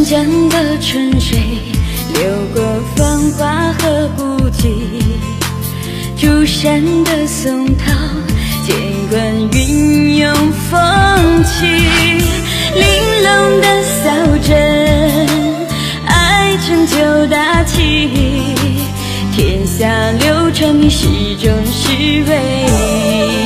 江的春水，流过芳华和不羁。竹山的松涛，见惯云涌风起。玲珑的扫针，爱成就大器。天下流传，你始终是唯一。